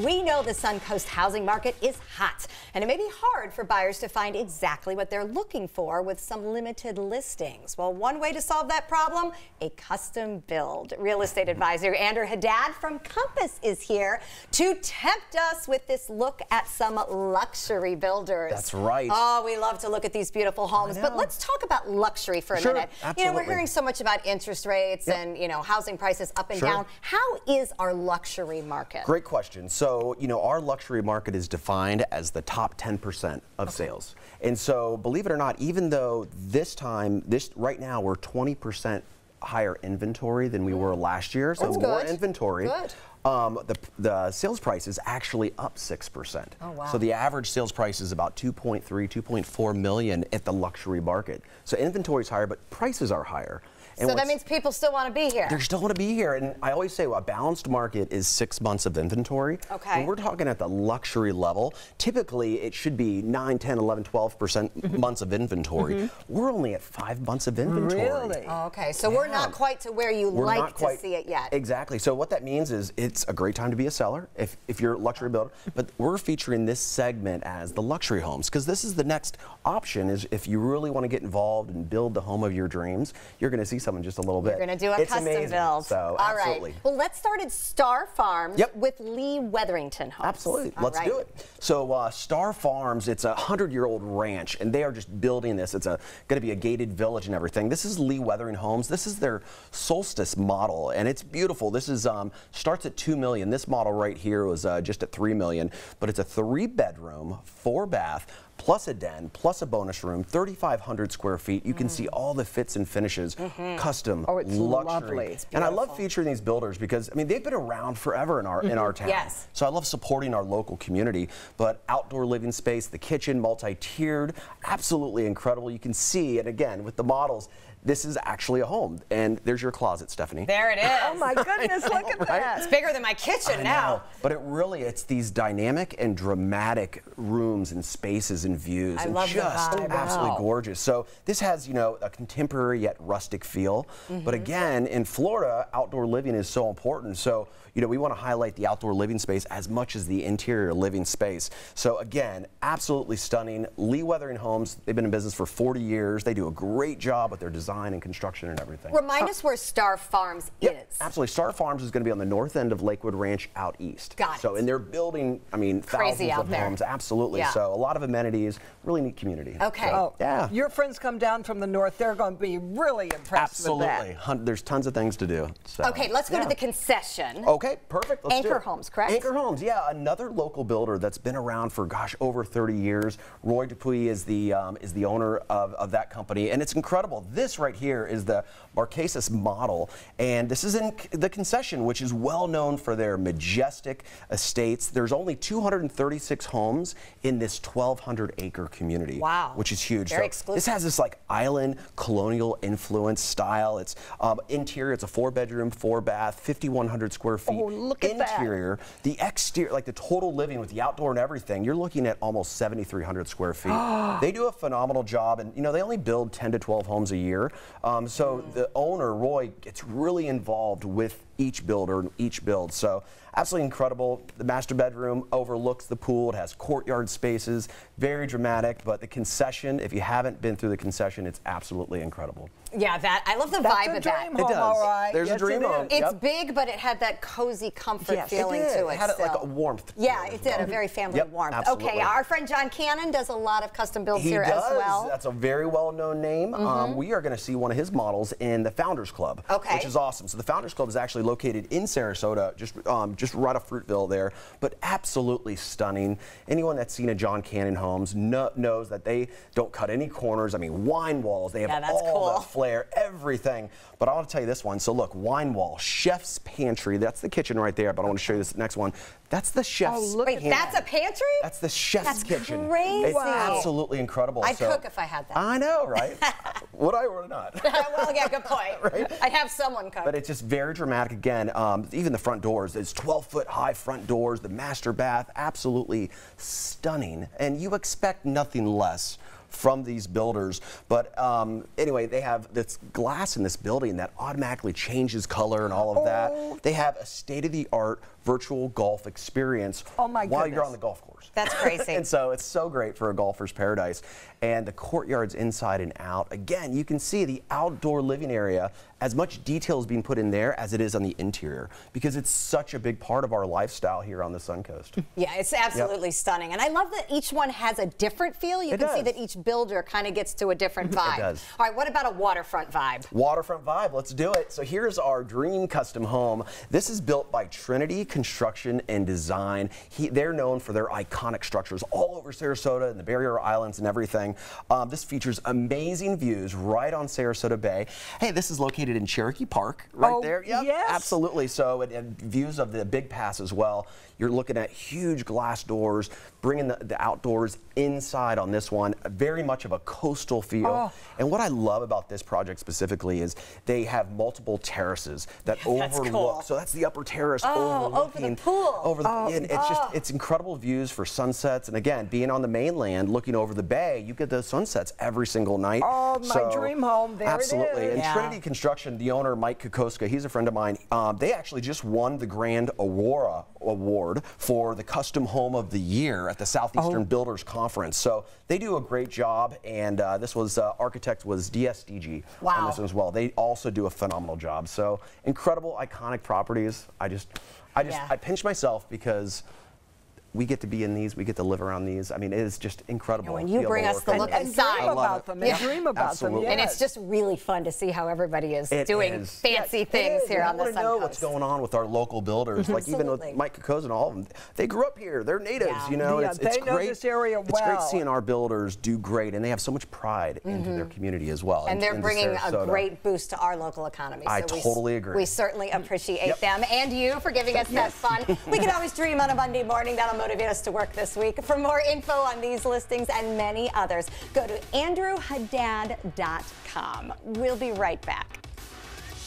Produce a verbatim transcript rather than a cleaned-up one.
We know the Suncoast housing market is hot, and it may be hard for buyers to find exactly what they're looking for with some limited listings. Well, one way to solve that problem, a custom build. Real estate advisor Andrew Haddad from Compass is here to tempt us with this look at some luxury builders. That's right. Oh, we love to look at these beautiful homes, but let's talk about luxury for a sure, minute. Absolutely. You know, we're hearing so much about interest rates yep. and, you know, housing prices up and sure. down. How is our luxury market? Great question. So, you know, our luxury market is defined as the top ten percent of okay. sales. And so, believe it or not, even though this time, this right now, we're twenty percent higher inventory than we mm. were last year. So That's more good. inventory. Good. Um, the, the sales price is actually up six percent. Oh, wow. So the average sales price is about two point three, two point four million at the luxury market. So inventory is higher, but prices are higher. And so that means people still want to be here. They still want to be here. And I always say, well, a balanced market is six months of inventory. Okay. When we're talking at the luxury level, typically it should be nine, ten, eleven, twelve percent mm-hmm. months of inventory. Mm-hmm. We're only at five months of inventory. Really? Oh, okay. So yeah. we're not quite to where you we're like quite, to see it yet. Exactly. So what that means is it's a great time to be a seller if, if you're a luxury builder. But we're featuring this segment as the luxury homes because this is the next option is if you really want to get involved and build the home of your dreams, you're going to see something just a little bit. We're going to do a it's custom amazing. build. So, All absolutely. right. Well, let's start at Star Farms yep. with Lee Weatherington Homes. Absolutely. All let's right. do it. So uh, Star Farms, it's a hundred-year-old ranch, and they are just building this. It's a going to be a gated village and everything. This is Lee Weathering Homes. This is their Solstice model, and it's beautiful. This is um, starts at two million. This model right here was uh, just at three million, but it's a three-bedroom, four-bath. Plus a den, plus a bonus room, thirty-five hundred square feet. You can mm. see all the fits and finishes, mm-hmm. custom, oh, it's luxury. Lovely. It's and I love featuring these builders because I mean they've been around forever in our mm-hmm. in our town. Yes. So I love supporting our local community. But outdoor living space, the kitchen, multi-tiered, absolutely incredible. You can see, and again with the models, this is actually a home. And there's your closet, Stephanie. There it is. Oh my goodness, look at right? that. It's bigger than my kitchen I now. Know. But it really, it's these dynamic and dramatic rooms and spaces and views. I and love just the vibe. absolutely Wow. gorgeous. So this has, you know, a contemporary yet rustic feel. Mm-hmm. But again, in Florida, outdoor living is so important. So, you know, we want to highlight the outdoor living space as much as the interior living space. So again, absolutely stunning. Lee Weathering Homes, they've been in business for forty years. They do a great job with their design and construction and everything. Remind uh, us where Star Farms yep, is. Absolutely. Star Farms is going to be on the north end of Lakewood Ranch out east. Got it. So, and they're building, I mean, Crazy thousands out of there. homes. Absolutely. Yeah. So a lot of amenities, really neat community. Okay. So, oh, yeah. Your friends come down from the north. They're going to be really impressed Absolutely. with that. There's tons of things to do. So, okay, let's go yeah. to the concession. Okay, perfect. Let's Anchor do it. Homes, correct? Anchor Homes, yeah, another local builder that's been around for gosh over thirty years. Roy Dupuy is the um, is the owner of, of that company, and it's incredible. This right here is the Marquesas model, and this is in the concession, which is well known for their majestic estates. There's only two hundred thirty-six homes in this twelve hundred acre community. Wow, which is huge. Very so exclusive. This has this like island colonial influence style. It's um, interior. It's a four bedroom, four bath, fifty-one hundred square feet. Oh, look at that. Interior. The exterior, like the total living with the outdoor and everything, you're looking at almost seventy-three hundred square feet. They do a phenomenal job, and you know they only build ten to twelve homes a year. Um, so mm. the owner Roy gets really involved with each builder and each build. So absolutely incredible. The master bedroom overlooks the pool. It has courtyard spaces, very dramatic. But the concession, if you haven't been through the concession, it's absolutely incredible. Yeah, that I love the That's vibe a of that. dream It home, does. all right. There's yes, a dream it home. It's Yep. big, but it had that cozy comfort Yes, it feeling It did. to it. It had still. like a warmth. Yeah, to it did. A very family Yep, warmth. absolutely. Okay, our friend John Cannon does a lot of custom builds He here does. as well. That's a very well-known name. Mm-hmm. um, we are going to see one of his models in the Founders Club, okay. which is awesome. So the Founders Club is actually located in Sarasota, just um, just right off Fruitville there, but absolutely stunning. Anyone that's seen a John Cannon Homes know, knows that they don't cut any corners. I mean, wine walls. They have yeah, that's all cool. the flair, everything. But I want to tell you this one. So look, wine wall, chef's pantry. That's the kitchen right there. But I want to show you this next one. That's the chef's. Oh, look Wait, at that's a pantry? That's the chef's That's kitchen. crazy. It's Wow. absolutely incredible. I'd so, cook if I had that. I know, right? Would I or not? Well, yeah, good point. Right? I'd have someone cook. But it's just very dramatic. Again, um, even the front doors. It's twelve foot high front doors. The master bath, absolutely stunning. And you expect nothing less from these builders. But um, anyway, they have this glass in this building that automatically changes color and all of Oh. that. They have a state-of-the-art virtual golf experience Oh my while goodness. you're on the golf course. That's crazy. And so it's so great for a golfer's paradise. And the courtyards inside and out, again, you can see the outdoor living area, as much detail is being put in there as it is on the interior, because it's such a big part of our lifestyle here on the Suncoast. Yeah, it's absolutely yep. stunning. And I love that each one has a different feel. You it can does. see that each builder kind of gets to a different vibe. It does. All right, what about a waterfront vibe? Waterfront vibe, let's do it. So here's our dream custom home. This is built by Trinity Construction and Design. He, they're known for their iconic structures all over Sarasota and the Barrier Islands and everything. Um, this features amazing views right on Sarasota Bay. Hey, this is located in Cherokee Park, right oh, there. Yep, yes. Absolutely. So, and, and views of the Big Pass as well. You're looking at huge glass doors, bringing the, the outdoors inside on this one. Very much of a coastal feel. Oh. And what I love about this project specifically is they have multiple terraces that That's overlook. cool. So that's the upper terrace Oh, overlooking over the pool. Over the, Oh. and it's Oh. just it's incredible views for sunsets. And again, being on the mainland, looking over the bay, you get those sunsets every single night. Oh, my so, dream home. There absolutely. it is. And Yeah. Trinity Construction, the owner Mike Kokoska, he's a friend of mine. Um, they actually just won the Grand Aurora Award for the Custom Home of the Year at the Southeastern Oh. Builders Conference. So they do a great job. And uh, this was uh, architect was D S D G Wow. on this one as well. They also do a phenomenal job. So incredible, iconic properties. I just, I just, Yeah. I pinch myself because we get to be in these, we get to live around these. I mean, it is just incredible. And when to you be able bring to us work the on look this. And inside. dream I love about it. them. Yeah. And dream about Absolutely. them. And Yes. it's just really fun to see how everybody is It doing is. fancy Yes, it things is. here I on the want to know Suncoast. what's going on with our local builders, like even Absolutely. with Mike Kokoza and all of them. They grew up here. They're natives, Yeah. you know. Yeah, and it's, it's they know great. this area It's great well. seeing our builders do great, and they have so much pride into their community as well. And they're into bringing a Sarasota. great boost to our local economy. I we s- totally agree. We certainly appreciate Yep. them and you for giving us that fun. We can always dream on a Monday morning. That'll motivate us to work this week. For more info on these listings and many others, go to andrew haddad dot com. We'll be right back.